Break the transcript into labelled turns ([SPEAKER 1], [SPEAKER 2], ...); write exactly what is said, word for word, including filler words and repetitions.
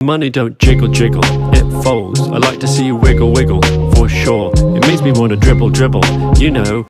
[SPEAKER 1] Money don't jiggle jiggle, it folds. I like to see you wiggle wiggle, for sure. It makes me wanna dribble dribble, you know.